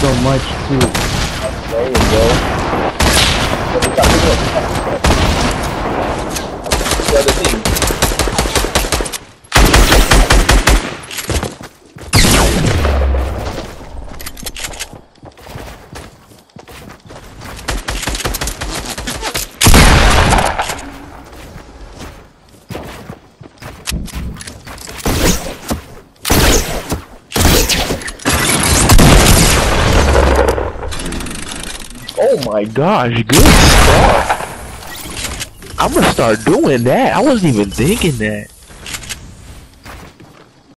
so much too. There you go. The other team. Oh my gosh, good stuff. I'm gonna start doing that. I wasn't even thinking that.